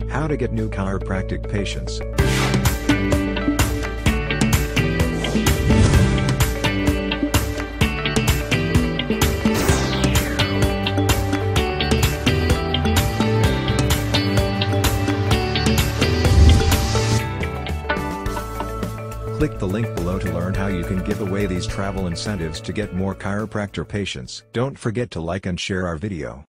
How to get new chiropractic patients. Click the link below to learn how you can give away these travel incentives to get more chiropractor patients. Don't forget to like and share our video.